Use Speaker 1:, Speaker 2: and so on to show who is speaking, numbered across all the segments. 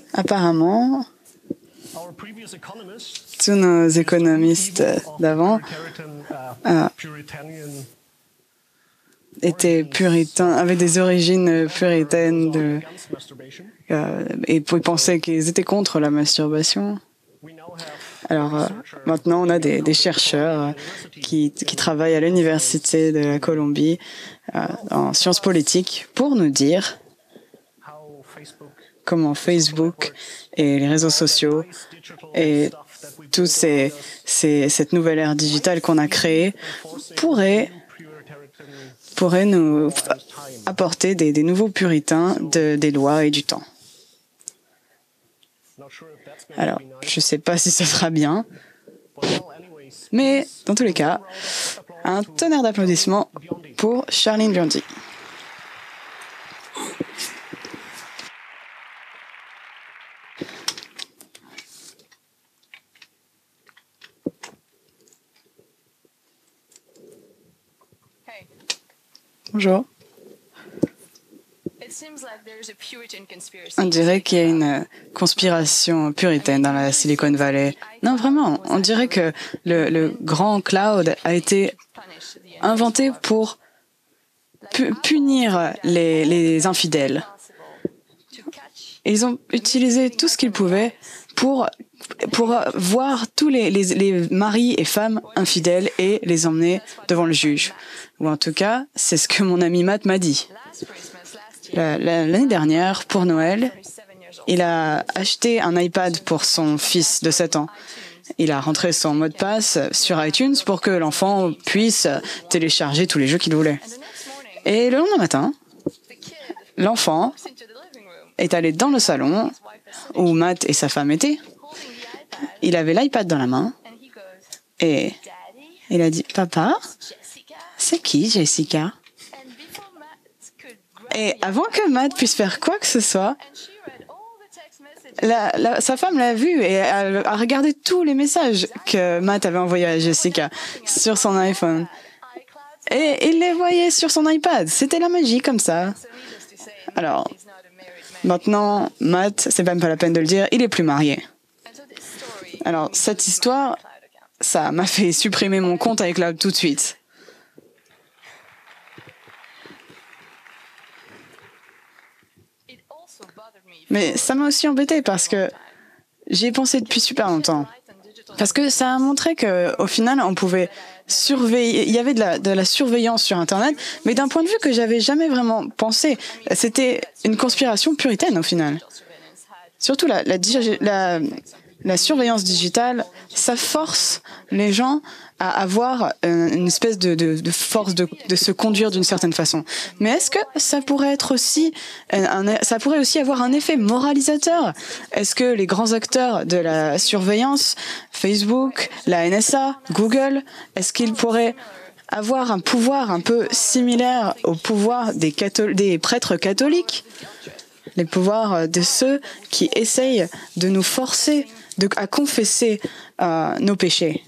Speaker 1: Apparemment, tous nos économistes d'avant étaient puritains, avaient des origines puritaines et pensaient qu'ils étaient contre la masturbation. Alors maintenant, on a des chercheurs qui travaillent à l'université de la Colombie en sciences politiques pour nous dire comment Facebook et les réseaux sociaux et toute cette nouvelle ère digitale qu'on a créée pourrait nous apporter des nouveaux puritains des lois et du temps. Alors, je ne sais pas si ce sera bien, mais dans tous les cas, un tonnerre d'applaudissements pour Charline Biondi. Bonjour. On dirait qu'il y a une conspiration puritaine dans la Silicon Valley. Non, vraiment, on dirait que le grand cloud a été inventé pour punir les infidèles. Et ils ont utilisé tout ce qu'ils pouvaient pour voir tous les maris et femmes infidèles et les emmener devant le juge. Ou en tout cas, c'est ce que mon ami Matt m'a dit. L'année dernière, pour Noël, il a acheté un iPad pour son fils de 7 ans. Il a rentré son mot de passe sur iTunes pour que l'enfant puisse télécharger tous les jeux qu'il voulait. Et le lendemain matin, l'enfant est allé dans le salon où Matt et sa femme étaient. Il avait l'iPad dans la main et il a dit « Papa, c'est qui Jessica ?» Et avant que Matt puisse faire quoi que ce soit, sa femme l'a vu et a regardé tous les messages que Matt avait envoyés à Jessica sur son iPhone. Et il les voyait sur son iPad. C'était la magie comme ça. Alors, maintenant, Matt, c'est même pas la peine de le dire, il est plus marié. Alors, cette histoire, ça m'a fait supprimer mon compte iCloud tout de suite. Mais ça m'a aussi embêté parce que j'y ai pensé depuis super longtemps. Parce que ça a montré qu'au final, on pouvait surveiller. Il y avait de la surveillance sur Internet, mais d'un point de vue que j'avais jamais vraiment pensé. C'était une conspiration puritaine au final. Surtout la surveillance digitale, ça force les gens à avoir une espèce de force de se conduire d'une certaine façon. Mais est-ce que ça pourrait être aussi ça pourrait aussi avoir un effet moralisateur? Est-ce que les grands acteurs de la surveillance, Facebook, la NSA, Google, est-ce qu'ils pourraient avoir un pouvoir un peu similaire au pouvoir des prêtres catholiques, les pouvoirs de ceux qui essayent de nous forcer à confesser nos péchés?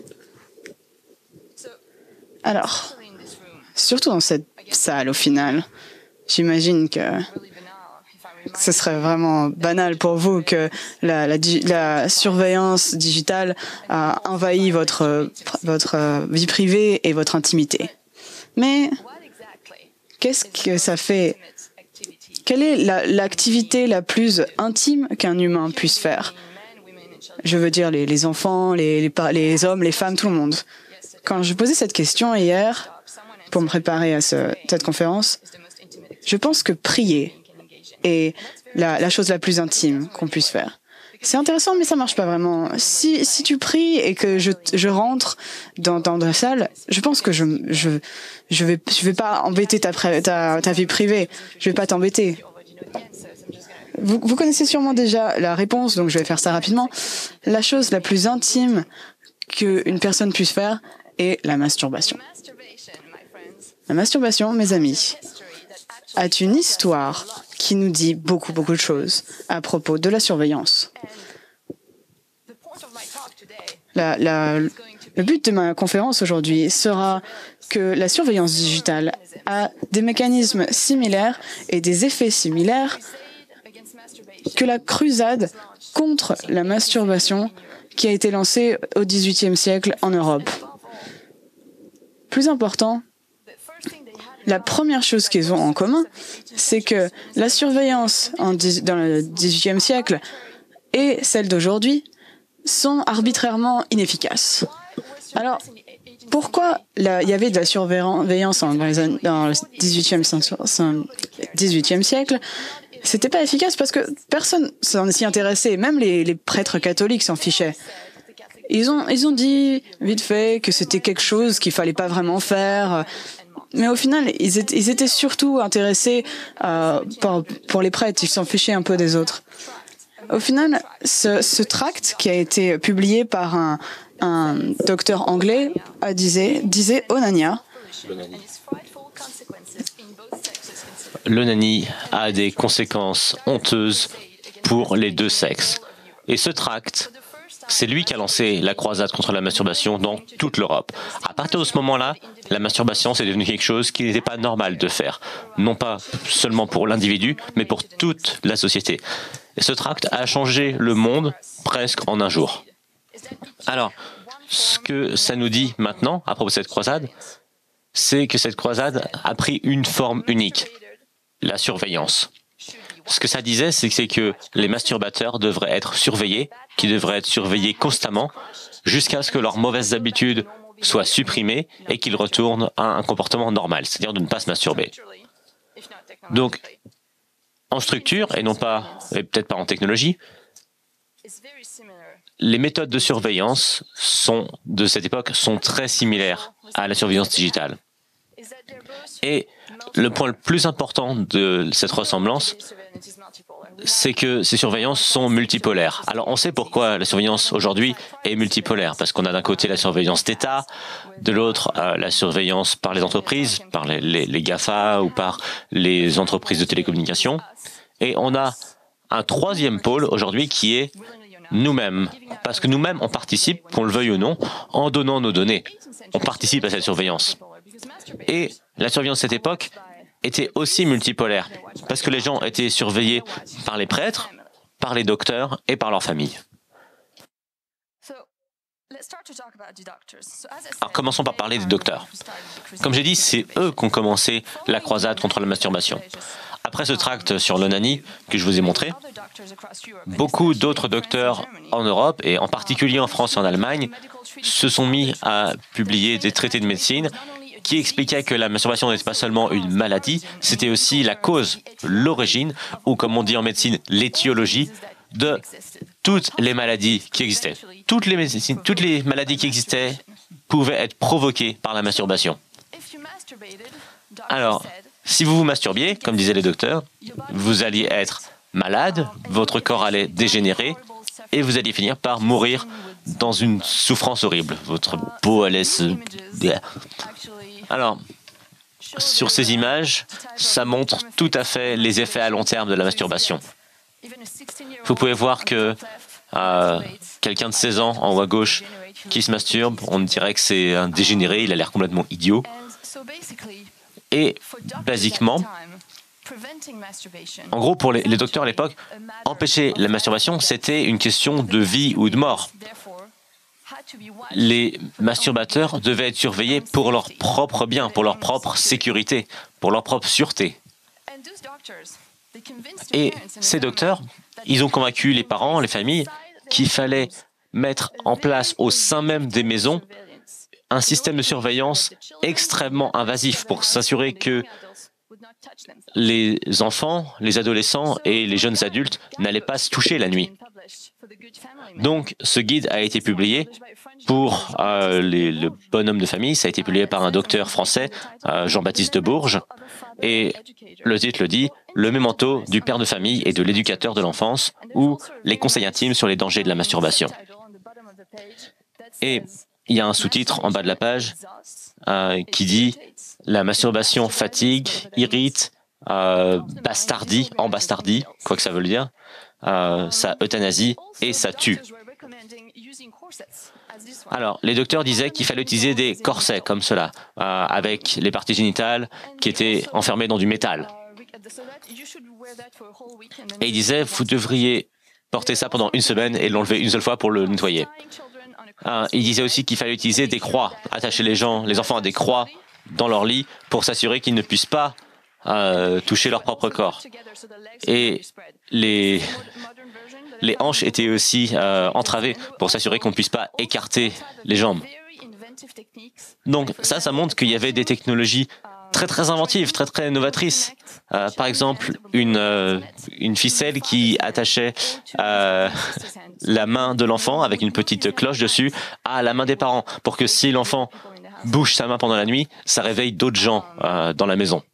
Speaker 1: Alors, surtout dans cette salle au final, j'imagine que ce serait vraiment banal pour vous que la surveillance digitale a envahi votre vie privée et votre intimité. Mais qu'est-ce que ça fait? Quelle est l'activité la plus intime qu'un humain puisse faire? Je veux dire les enfants, les hommes, les femmes, tout le monde. Quand je posais cette question hier, pour me préparer à cette conférence, je pense que prier est la chose la plus intime qu'on puisse faire. C'est intéressant, mais ça marche pas vraiment. Si tu pries et que je rentre dans la salle, je pense que je vais pas embêter ta vie privée. Je vais pas t'embêter. Vous connaissez sûrement déjà la réponse, donc je vais faire ça rapidement. La chose la plus intime qu'une personne puisse faire est la masturbation. La masturbation, mes amis, a une histoire qui nous dit beaucoup de choses à propos de la surveillance. Le but de ma conférence aujourd'hui sera que la surveillance digitale a des mécanismes similaires et des effets similaires que la crusade contre la masturbation qui a été lancée au XVIIIe siècle en Europe. Plus important, la première chose qu'ils ont en commun, c'est que la surveillance dans le XVIIIe siècle et celle d'aujourd'hui sont arbitrairement inefficaces. Alors, pourquoi il y avait de la surveillance dans le XVIIIe siècle? C'était pas efficace parce que personne s'y intéressait, même les prêtres catholiques s'en fichaient. Ils ont dit vite fait que c'était quelque chose qu'il fallait pas vraiment faire, mais au final, ils étaient surtout intéressés pour les prêtres, ils s'en fichaient un peu des autres. Au final, ce tract qui a été publié par un docteur anglais disait Onania.
Speaker 2: L'onanie a des conséquences honteuses pour les deux sexes. Et ce tract, c'est lui qui a lancé la croisade contre la masturbation dans toute l'Europe. À partir de ce moment-là, la masturbation, c'est devenu quelque chose qui n'était pas normal de faire. Non pas seulement pour l'individu, mais pour toute la société. Et ce tract a changé le monde presque en un jour. Alors, ce que ça nous dit maintenant, à propos de cette croisade, c'est que cette croisade a pris une forme unique, la surveillance. Ce que ça disait, c'est que les masturbateurs devraient être surveillés, qu'ils devraient être surveillés constamment, jusqu'à ce que leurs mauvaises habitudes soient supprimées et qu'ils retournent à un comportement normal, c'est-à-dire de ne pas se masturber. Donc, en structure, et non pas, et peut-être pas en technologie, les méthodes de surveillance de cette époque sont très similaires à la surveillance digitale. Et le point le plus important de cette ressemblance, c'est que ces surveillances sont multipolaires. Alors on sait pourquoi la surveillance aujourd'hui est multipolaire, parce qu'on a d'un côté la surveillance d'État, de l'autre la surveillance par les entreprises, par les GAFA ou par les entreprises de télécommunications, et on a un troisième pôle aujourd'hui qui est nous-mêmes, parce que nous-mêmes on participe, qu'on le veuille ou non, en donnant nos données. On participe à cette surveillance. Et la surveillance de cette époque était aussi multipolaire, parce que les gens étaient surveillés par les prêtres, par les docteurs et par leurs familles. Alors commençons par parler des docteurs. Comme j'ai dit, c'est eux qui ont commencé la croisade contre la masturbation. Après ce tract sur l'onanie que je vous ai montré, beaucoup d'autres docteurs en Europe, et en particulier en France et en Allemagne, se sont mis à publier des traités de médecine qui expliquaient que la masturbation n'était pas seulement une maladie, c'était aussi la cause, l'origine, ou comme on dit en médecine, l'étiologie de toutes les maladies qui existaient. Toutes les maladies qui existaient pouvaient être provoquées par la masturbation. Alors, si vous vous masturbiez, comme disaient les docteurs, vous alliez être malade, votre corps allait dégénérer et vous alliez finir par mourir dans une souffrance horrible. Votre peau allait se... Alors, sur ces images, ça montre tout à fait les effets à long terme de la masturbation. Vous pouvez voir que quelqu'un de 16 ans, en haut à gauche, qui se masturbe, on dirait que c'est un dégénéré, il a l'air complètement idiot. Et, basiquement, en gros, pour les docteurs à l'époque, empêcher la masturbation, c'était une question de vie ou de mort. Les masturbateurs devaient être surveillés pour leur propre bien, pour leur propre sécurité, pour leur propre sûreté. Et ces docteurs, ils ont convaincu les parents, les familles, qu'il fallait mettre en place au sein même des maisons un système de surveillance extrêmement invasif pour s'assurer que les enfants, les adolescents et les jeunes adultes n'allaient pas se toucher la nuit. Donc, ce guide a été publié pour le bonhomme de famille. Ça a été publié par un docteur français, Jean-Baptiste de Bourges. Et le titre le dit, « Le memento du père de famille et de l'éducateur de l'enfance ou les conseils intimes sur les dangers de la masturbation ». Et il y a un sous-titre en bas de la page qui dit « La masturbation fatigue, irrite, bastardie, embastardie, quoi que ça veut dire, ça euthanasie et ça tue ». Alors, les docteurs disaient qu'il fallait utiliser des corsets comme cela, avec les parties génitales qui étaient enfermées dans du métal. Et il disait, vous devriez porter ça pendant une semaine et l'enlever une seule fois pour le nettoyer. Il disait aussi qu'il fallait utiliser des croix, attacher les enfants à des croix dans leur lit pour s'assurer qu'ils ne puissent pas toucher leur propre corps. Et les hanches étaient aussi entravées pour s'assurer qu'on ne puisse pas écarter les jambes. Donc ça montre qu'il y avait des technologies très inventives, très novatrices. Par exemple, une ficelle qui attachait la main de l'enfant avec une petite cloche dessus à la main des parents pour que si l'enfant bouge sa main pendant la nuit, ça réveille d'autres gens dans la maison.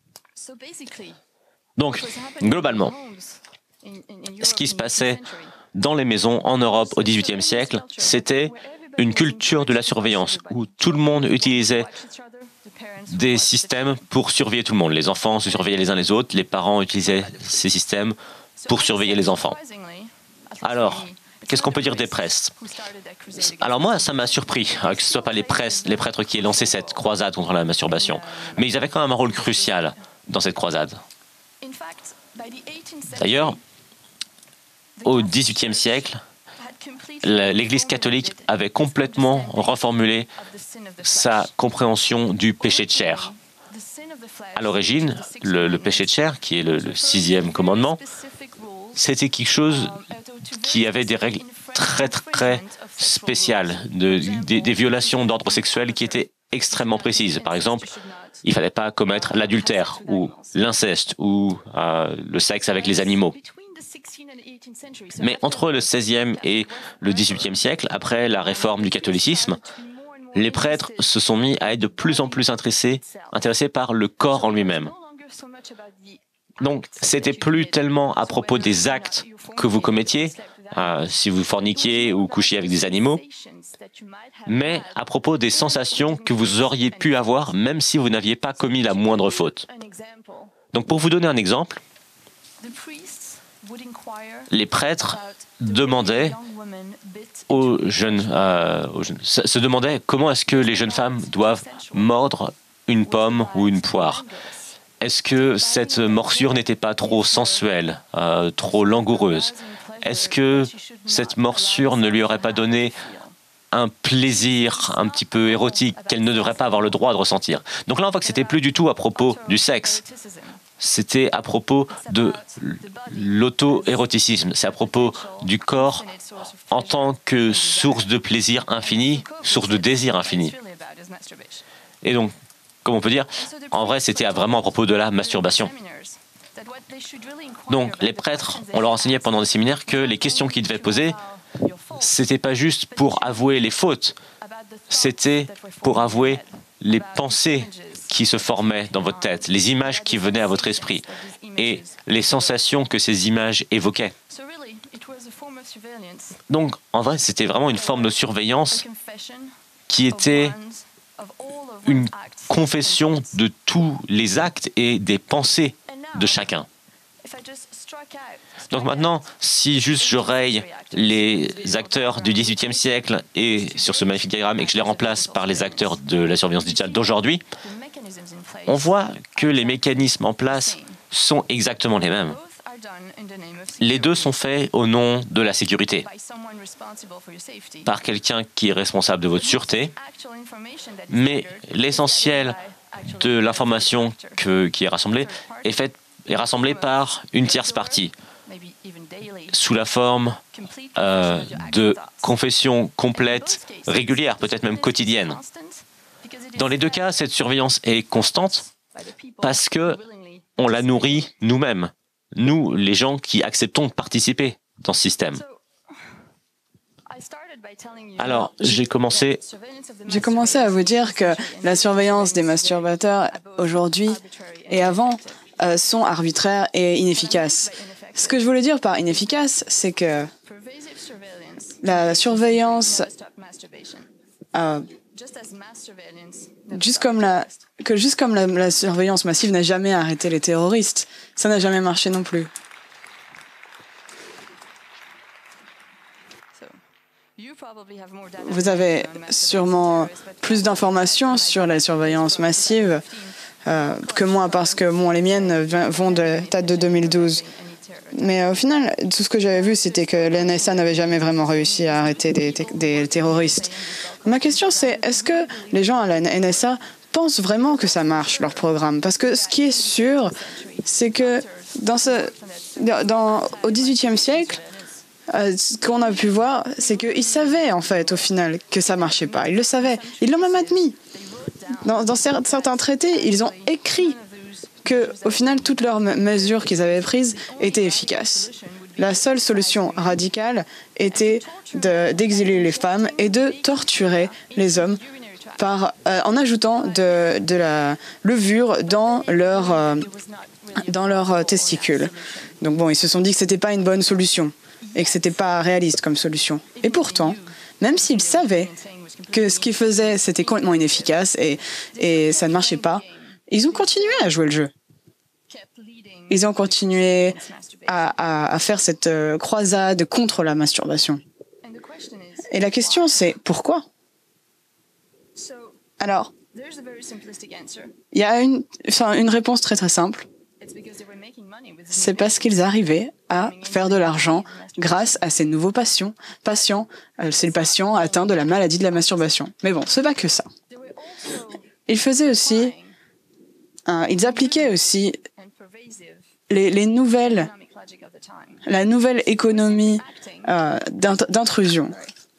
Speaker 2: Donc, globalement, ce qui se passait dans les maisons en Europe au XVIIIe siècle, c'était une culture de la surveillance où tout le monde utilisait des systèmes pour surveiller tout le monde. Les enfants se surveillaient les uns les autres, les parents utilisaient ces systèmes pour surveiller les enfants. Alors, qu'est-ce qu'on peut dire des prêtres? Alors moi, ça m'a surpris que ce ne soit pas les prêtres qui aient lancé cette croisade contre la masturbation. Mais ils avaient quand même un rôle crucial dans cette croisade. D'ailleurs, au XVIIIe siècle, l'Église catholique avait complètement reformulé sa compréhension du péché de chair. À l'origine, le péché de chair, qui est le 6e commandement, c'était quelque chose qui avait des règles très spéciales, des violations d'ordre sexuel qui étaient extrêmement précises. Par exemple, il ne fallait pas commettre l'adultère ou l'inceste ou le sexe avec les animaux. Mais entre le XVIe et le XVIIIe siècle, après la réforme du catholicisme, les prêtres se sont mis à être de plus en plus intéressés par le corps en lui-même. Donc, c'était plus tellement à propos des actes que vous commettiez, si vous forniquiez ou couchiez avec des animaux, mais à propos des sensations que vous auriez pu avoir même si vous n'aviez pas commis la moindre faute. Donc, pour vous donner un exemple, les prêtres demandaient se demandaient comment est-ce que les jeunes femmes doivent mordre une pomme ou une poire. Est-ce que cette morsure n'était pas trop sensuelle, trop langoureuse? Est-ce que cette morsure ne lui aurait pas donné un plaisir un petit peu érotique qu'elle ne devrait pas avoir le droit de ressentir? Donc là, on voit que c'était plus du tout à propos du sexe. C'était à propos de l'auto-éroticisme. C'est à propos du corps en tant que source de plaisir infini, source de désir infini. Et donc, comme on peut dire, en vrai, c'était vraiment à propos de la masturbation. Donc, les prêtres, on leur enseignait pendant des séminaires que les questions qu'ils devaient poser, c'était pas juste pour avouer les fautes, c'était pour avouer les pensées qui se formaient dans votre tête, les images qui venaient à votre esprit et les sensations que ces images évoquaient. Donc, en vrai, c'était vraiment une forme de surveillance qui était une confession de tous les actes et des pensées de chacun. Donc maintenant, si juste je raye les acteurs du XVIIIe siècle et sur ce magnifique diagramme et que je les remplace par les acteurs de la surveillance digitale d'aujourd'hui, on voit que les mécanismes en place sont exactement les mêmes. Les deux sont faits au nom de la sécurité, par quelqu'un qui est responsable de votre sûreté, mais l'essentiel de l'information qui est rassemblée est rassemblée par une tierce partie, sous la forme de confessions complètes, régulières, peut-être même quotidiennes. Dans les deux cas, cette surveillance est constante parce que on la nourrit nous-mêmes, nous, les gens qui acceptons de participer dans ce système. Alors, j'ai commencé
Speaker 1: à vous dire que la surveillance des masturbateurs aujourd'hui et avant sont arbitraires et inefficaces. Ce que je voulais dire par inefficace, c'est que la surveillance, juste comme la surveillance massive n'a jamais arrêté les terroristes, ça n'a jamais marché non plus. Vous avez sûrement plus d'informations sur la surveillance massive que moi, parce que les miennes datent de 2012. Mais au final, tout ce que j'avais vu, c'était que la NSA n'avait jamais vraiment réussi à arrêter des terroristes. Ma question, c'est est-ce que les gens à la NSA pensent vraiment que ça marche, leur programme? Parce que ce qui est sûr, c'est que au XVIIIe siècle, ce qu'on a pu voir, c'est qu'ils savaient, en fait, au final, que ça marchait pas. Ils le savaient. Ils l'ont même admis. Dans certains traités, ils ont écrit que, au final, toutes leurs mesures qu'ils avaient prises étaient efficaces. La seule solution radicale était d'exiler les femmes et de torturer les hommes en ajoutant de la levure dans leurs testicules. Donc bon, ils se sont dit que c'était pas une bonne solution et que c'était pas réaliste comme solution. Et pourtant, même s'ils savaient que ce qu'ils faisaient, c'était complètement inefficace et ça ne marchait pas, ils ont continué à jouer le jeu. Ils ont continué à faire cette croisade contre la masturbation. Et la question, c'est pourquoi? Alors, il y a une réponse très très simple. C'est parce qu'ils arrivaient à faire de l'argent grâce à ces nouveaux patients. C'est le patient atteint de la maladie de la masturbation. Mais bon, c'est pas que ça. Ils faisaient aussi, ils appliquaient aussi la nouvelle économie d'intrusion.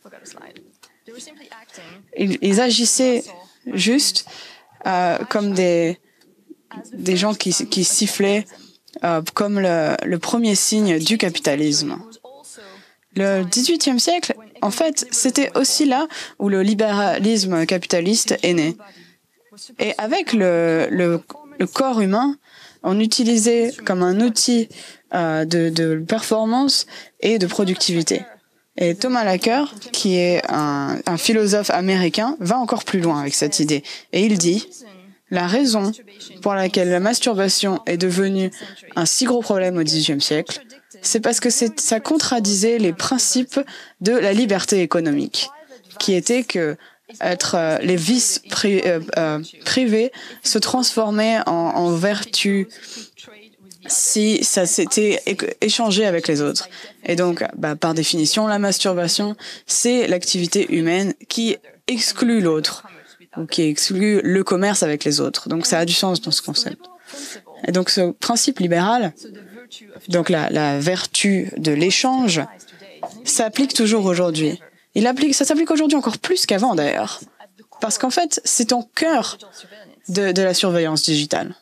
Speaker 1: Ils agissaient juste comme des gens qui sifflaient comme le premier signe du capitalisme. Le XVIIIe siècle, en fait, c'était aussi là où le libéralisme capitaliste est né. Et avec le corps humain, on utilisait comme un outil de performance et de productivité. Et Thomas Laqueur, qui est un philosophe américain, va encore plus loin avec cette idée. Et il dit, la raison pour laquelle la masturbation est devenue un si gros problème au XVIIIe siècle, c'est parce que ça contradisait les principes de la liberté économique, qui était que les vices privés se transformaient en vertu si ça s'était échangé avec les autres. Et donc, par définition, la masturbation, c'est l'activité humaine qui exclut l'autre, ou qui exclut le commerce avec les autres. Donc, ça a du sens dans ce concept. Et donc, ce principe libéral, donc la vertu de l'échange, s'applique toujours aujourd'hui. Ça s'applique aujourd'hui encore plus qu'avant, d'ailleurs. Parce qu'en fait, c'est au cœur de la surveillance digitale.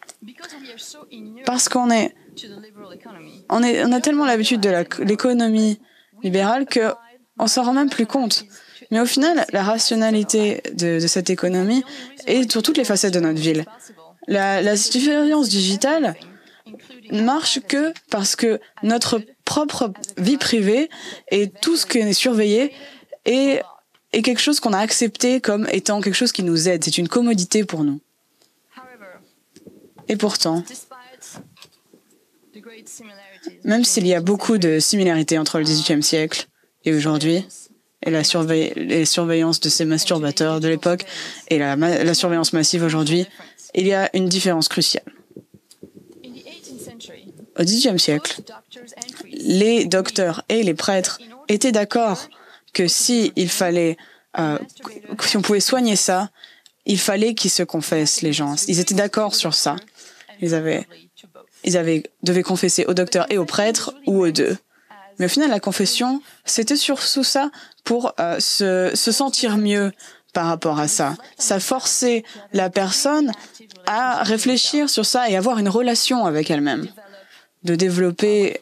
Speaker 1: Parce qu'on a tellement l'habitude de l'économie libérale qu'on s'en rend même plus compte. Mais au final, la rationalité de cette économie est sur toutes les facettes de notre ville. La surveillance digitale ne marche que parce que notre propre vie privée et tout ce qui est surveillé est quelque chose qu'on a accepté comme étant quelque chose qui nous aide. C'est une commodité pour nous. Et pourtant, même s'il y a beaucoup de similarités entre le XVIIIe siècle et aujourd'hui, et les surveillances de ces masturbateurs de l'époque et la surveillance massive aujourd'hui, il y a une différence cruciale. Au XVIIIe siècle, les docteurs et les prêtres étaient d'accord que si on pouvait soigner ça, il fallait qu'ils se confessent, les gens. Ils étaient d'accord sur ça. Ils devaient confesser aux docteurs et aux prêtres, ou aux deux. Mais au final, la confession, c'était surtout ça pour se sentir mieux par rapport à ça. Ça forçait la personne à réfléchir sur ça et avoir une relation avec elle-même. De développer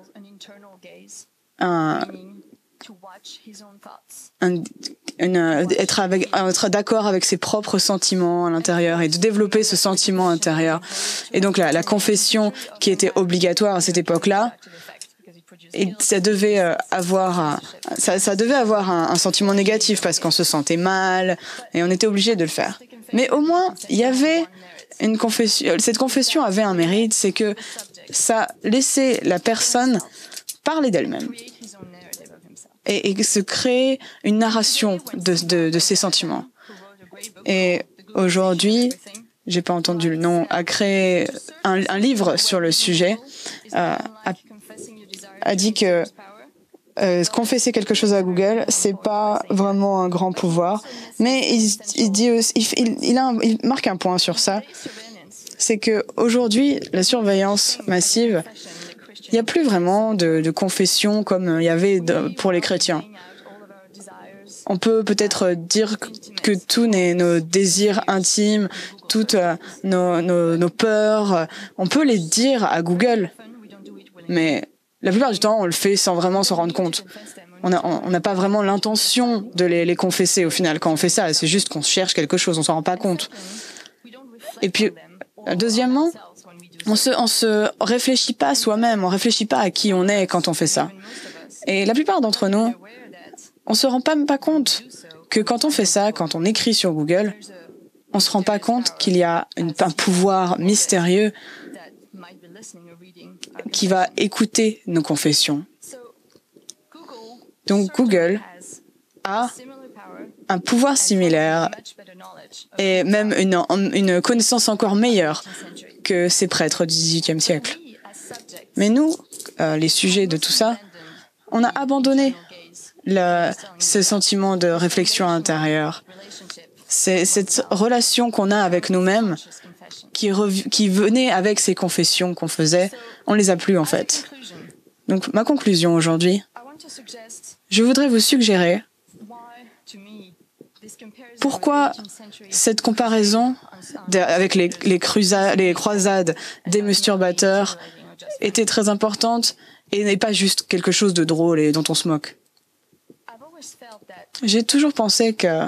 Speaker 1: être d'accord avec ses propres sentiments à l'intérieur et de développer ce sentiment intérieur. Et donc la confession qui était obligatoire à cette époque-là, et ça devait avoir un sentiment négatif parce qu'on se sentait mal et on était obligé de le faire. Mais au moins, il y avait une confession. Cette confession avait un mérite, c'est que ça laissait la personne parler d'elle-même et se créer une narration de ses sentiments. Et aujourd'hui, j'ai pas entendu le nom, a créé un livre sur le sujet, a dit que confesser quelque chose à Google, c'est pas vraiment un grand pouvoir, mais il marque un point sur ça. C'est que aujourd'hui, la surveillance massive, il n'y a plus vraiment de confession comme il y avait pour les chrétiens. On peut peut-être dire que tous nos désirs intimes, toutes nos peurs, on peut les dire à Google, mais la plupart du temps, on le fait sans vraiment s'en rendre compte. On n'a pas vraiment l'intention de les confesser au final. Quand on fait ça, c'est juste qu'on cherche quelque chose, on s'en rend pas compte. Et puis, deuxièmement, on se réfléchit pas soi-même, on réfléchit pas à qui on est quand on fait ça. Et la plupart d'entre nous, on se rend même pas compte que quand on fait ça, quand on écrit sur Google, on se rend pas compte qu'il y a un pouvoir mystérieux qui va écouter nos confessions. Donc Google a un pouvoir similaire et même une connaissance encore meilleure que ces prêtres du XVIIIe siècle. Mais nous, les sujets de tout ça, on a abandonné ce sentiment de réflexion intérieure. C'est cette relation qu'on a avec nous-mêmes qui venait avec ces confessions qu'on faisait, on les a plus en fait. Donc ma conclusion aujourd'hui, je voudrais vous suggérer pourquoi cette comparaison avec les croisades des masturbateurs était très importante et n'est pas juste quelque chose de drôle et dont on se moque. J'ai toujours pensé que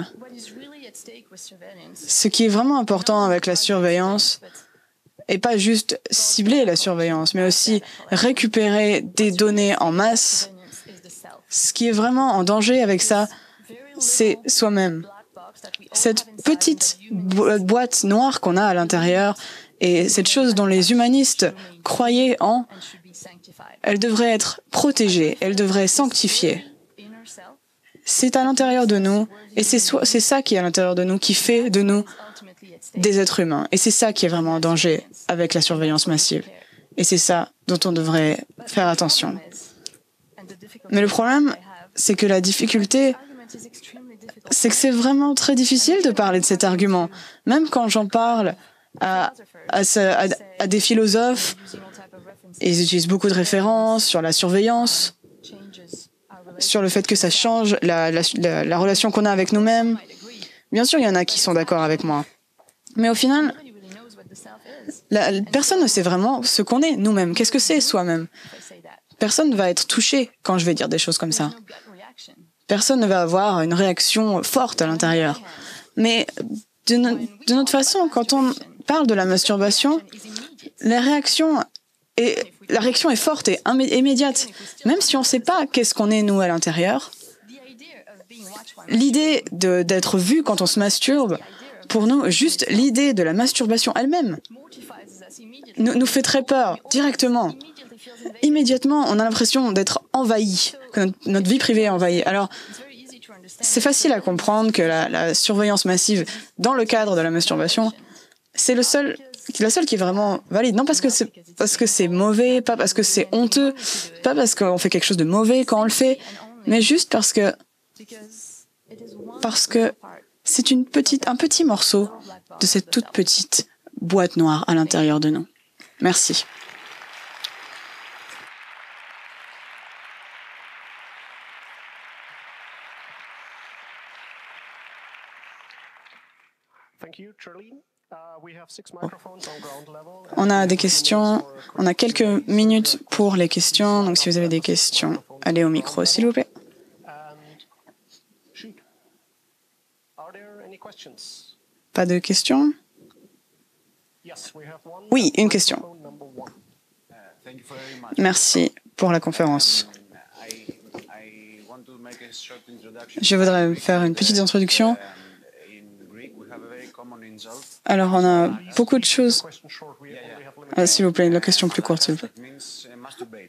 Speaker 1: ce qui est vraiment important avec la surveillance n'est pas juste cibler la surveillance, mais aussi récupérer des données en masse. Ce qui est vraiment en danger avec ça, c'est soi-même. Cette petite boîte noire qu'on a à l'intérieur et cette chose dont les humanistes croyaient en, elle devrait être protégée, elle devrait sanctifier. C'est à l'intérieur de nous, et c'est ça qui est à l'intérieur de nous, qui fait de nous des êtres humains. Et c'est ça qui est vraiment en danger avec la surveillance massive. Et c'est ça dont on devrait faire attention. Mais le problème, c'est que la difficulté, c'est que c'est vraiment très difficile de parler de cet argument. Même quand j'en parle à des philosophes, ils utilisent beaucoup de références sur la surveillance, sur le fait que ça change la relation qu'on a avec nous-mêmes. Bien sûr, il y en a qui sont d'accord avec moi. Mais au final, personne ne sait vraiment ce qu'on est nous-mêmes. Qu'est-ce que c'est soi-même? Personne ne va être touché quand je vais dire des choses comme ça. Personne ne va avoir une réaction forte à l'intérieur. Mais de notre façon, quand on parle de la masturbation, la réaction est forte et immédiate. Même si on ne sait pas qu'est-ce qu'on est, nous, à l'intérieur, l'idée d'être vu quand on se masturbe, pour nous, juste l'idée de la masturbation elle-même nous fait très peur, directement. Immédiatement, on a l'impression d'être envahi, que notre vie privée est envahie. Alors, c'est facile à comprendre que la surveillance massive dans le cadre de la masturbation, c'est la seule qui est vraiment valide. Non parce que c'est mauvais, pas parce que c'est honteux, pas parce qu'on fait quelque chose de mauvais quand on le fait, mais juste parce que c'est un petit morceau de cette toute petite boîte noire à l'intérieur de nous. Merci. On a des questions, on a quelques minutes pour les questions, donc si vous avez des questions, allez au micro s'il vous plaît. Pas de questions? Oui, une question. Merci pour la conférence. Je voudrais faire une petite introduction. Alors, on a beaucoup de choses. S'il vous plaît, la question plus courte, s'il vous plaît.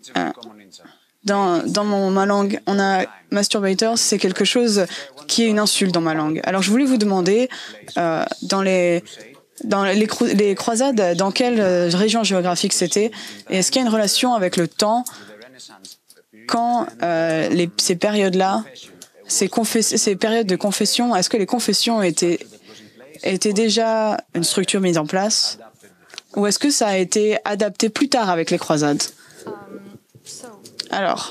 Speaker 1: Dans ma langue, on a masturbator, c'est quelque chose qui est une insulte dans ma langue. Alors, je voulais vous demander, dans les croisades, dans quelle région géographique c'était, et est-ce qu'il y a une relation avec le temps quand ces périodes-là, ces périodes de confession, est-ce que les confessions étaient déjà une structure mise en place ou est-ce que ça a été adapté plus tard avec les croisades? Alors,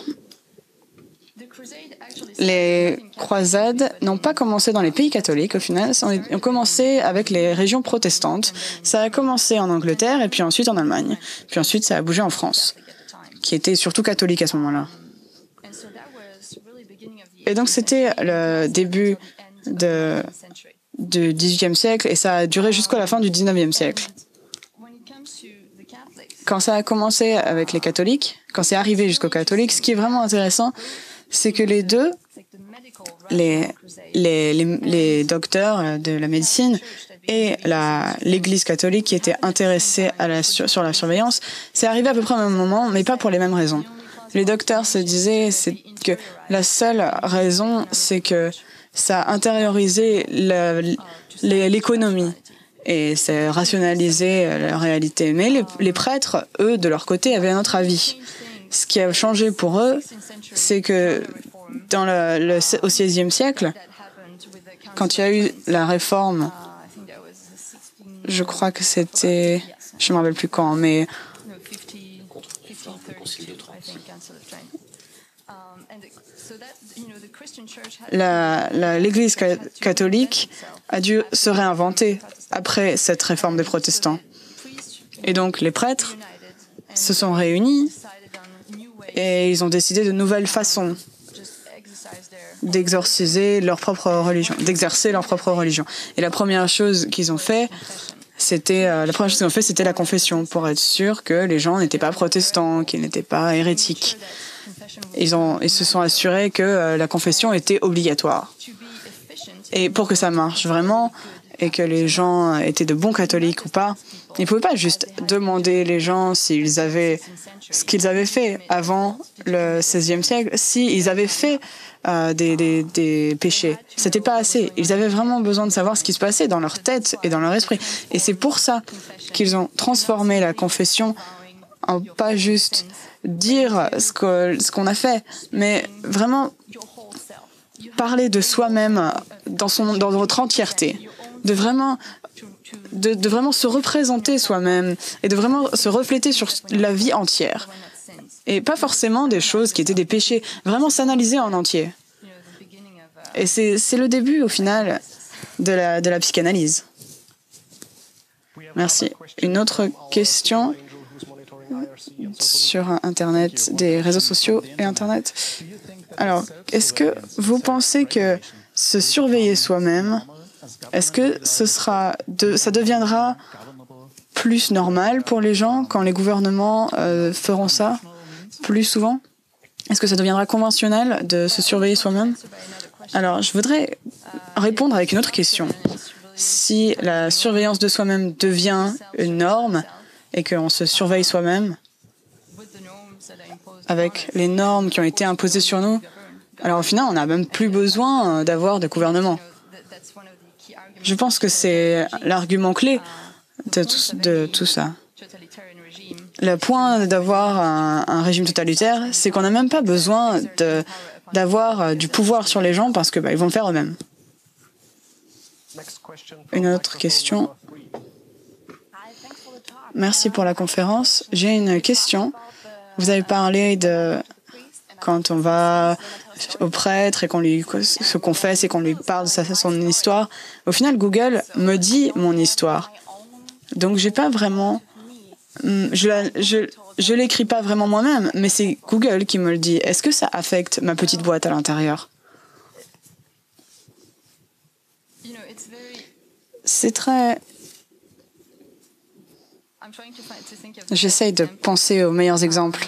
Speaker 1: les croisades n'ont pas commencé dans les pays catholiques au final, ont commencé avec les régions protestantes. Ça a commencé en Angleterre et puis ensuite en Allemagne. Puis ensuite ça a bougé en France, qui était surtout catholique à ce moment-là. Et donc c'était le début du XVIIIe siècle et ça a duré jusqu'à la fin du XIXe siècle. Quand ça a commencé avec les catholiques, quand c'est arrivé jusqu'aux catholiques, ce qui est vraiment intéressant, c'est que les deux, les docteurs de la médecine et l'Église catholique qui étaient intéressés sur la surveillance, c'est arrivé à peu près au même moment, mais pas pour les mêmes raisons. Les docteurs se disaient que la seule raison, c'est que ça a intériorisé l'économie et c'est rationalisé la réalité. Mais les prêtres, eux, de leur côté, avaient un autre avis. Ce qui a changé pour eux, c'est que au XVIe siècle, quand il y a eu la réforme, je crois que c'était, je ne me rappelle plus quand, mais l'Église catholique a dû se réinventer après cette réforme des protestants. Et donc les prêtres se sont réunis et ils ont décidé de nouvelles façons d'exercer leur propre religion. Et la première chose qu'ils ont fait, c'était la confession pour être sûr que les gens n'étaient pas protestants, qu'ils n'étaient pas hérétiques. Ils se sont assurés que la confession était obligatoire. Et pour que ça marche vraiment et que les gens étaient de bons catholiques ou pas, ils ne pouvaient pas juste demander les gens s'ils avaient ce qu'ils avaient fait avant le XVIe siècle, s'ils avaient fait des péchés. C'était pas assez. Ils avaient vraiment besoin de savoir ce qui se passait dans leur tête et dans leur esprit. Et c'est pour ça qu'ils ont transformé la confession en pas juste dire ce qu'on a fait, mais vraiment parler de soi-même dans votre entièreté, de vraiment se représenter soi-même et de vraiment se refléter sur la vie entière. Et pas forcément des choses qui étaient des péchés, vraiment s'analyser en entier. Et c'est le début, au final, de la psychanalyse. Merci. Une autre question sur Internet, des réseaux sociaux et Internet. Alors, est-ce que vous pensez que se surveiller soi-même, est-ce que ça deviendra plus normal pour les gens quand les gouvernements feront ça plus souvent? Est-ce que ça deviendra conventionnel de se surveiller soi-même? Alors, je voudrais répondre avec une autre question. Si la surveillance de soi-même devient une norme et qu'on se surveille soi-même avec les normes qui ont été imposées sur nous, alors au final, on n'a même plus besoin d'avoir de gouvernement. Je pense que c'est l'argument clé de tout ça. Le point d'avoir un régime totalitaire, c'est qu'on n'a même pas besoin d'avoir du pouvoir sur les gens parce que ils vont le faire eux-mêmes. Une autre question. Merci pour la conférence. J'ai une question. Vous avez parlé de quand on va au prêtre et qu'on lui se confesse et qu'on lui parle de son histoire. Au final, Google me dit mon histoire. Donc, j'ai pas vraiment... Je l'écris pas vraiment moi-même, mais c'est Google qui me le dit. Est-ce que ça affecte ma petite boîte à l'intérieur? C'est très... J'essaye de penser aux meilleurs exemples.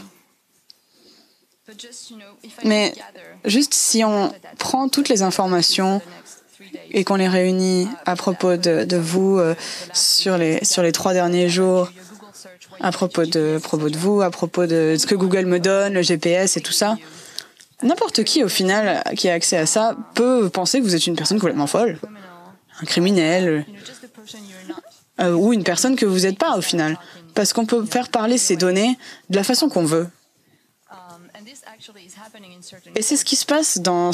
Speaker 1: Mais juste si on prend toutes les informations et qu'on les réunit à propos de vous sur les 3 derniers jours, à propos de vous, à propos de ce que Google me donne, le GPS et tout ça, n'importe qui au final qui a accès à ça peut penser que vous êtes une personne complètement folle, un criminel, ou une personne que vous n'êtes pas au final, parce qu'on peut faire parler ces données de la façon qu'on veut. Et c'est ce qui se passe dans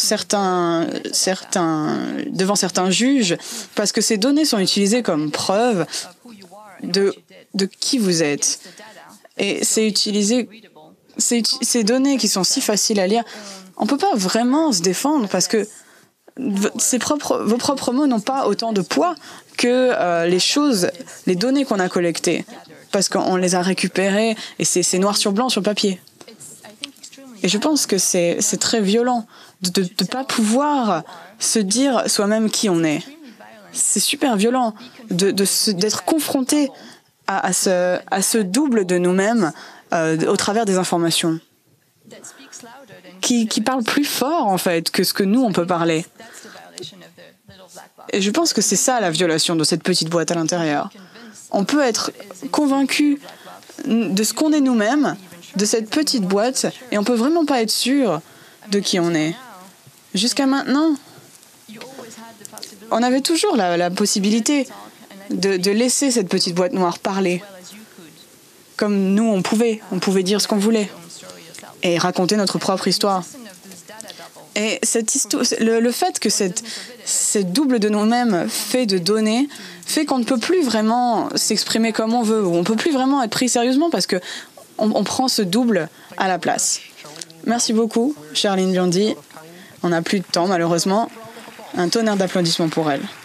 Speaker 1: devant certains juges, parce que ces données sont utilisées comme preuve de qui vous êtes. Et c'est utilisé, ces données qui sont si faciles à lire, on ne peut pas vraiment se défendre parce que vos propres mots n'ont pas autant de poids que les données qu'on a collectées, parce qu'on les a récupérées et c'est noir sur blanc sur papier. Et je pense que c'est très violent de ne pas pouvoir se dire soi-même qui on est. C'est super violent d'être confronté à ce double de nous-mêmes au travers des informations qui parlent plus fort en fait que ce que nous on peut parler. Et je pense que c'est ça la violation de cette petite boîte à l'intérieur. On peut être convaincu de ce qu'on est nous-mêmes, de cette petite boîte, et on peut vraiment pas être sûr de qui on est. Jusqu'à maintenant, on avait toujours la possibilité de laisser cette petite boîte noire parler. Comme nous, on pouvait dire ce qu'on voulait et raconter notre propre histoire. Et cette histoire, le fait que cette double de nous-mêmes fait de données fait qu'on ne peut plus vraiment s'exprimer comme on veut, ou on ne peut plus vraiment être pris sérieusement parce que on prend ce double à la place. Merci beaucoup, Charline Biondi. On n'a plus de temps, malheureusement. Un tonnerre d'applaudissements pour elle.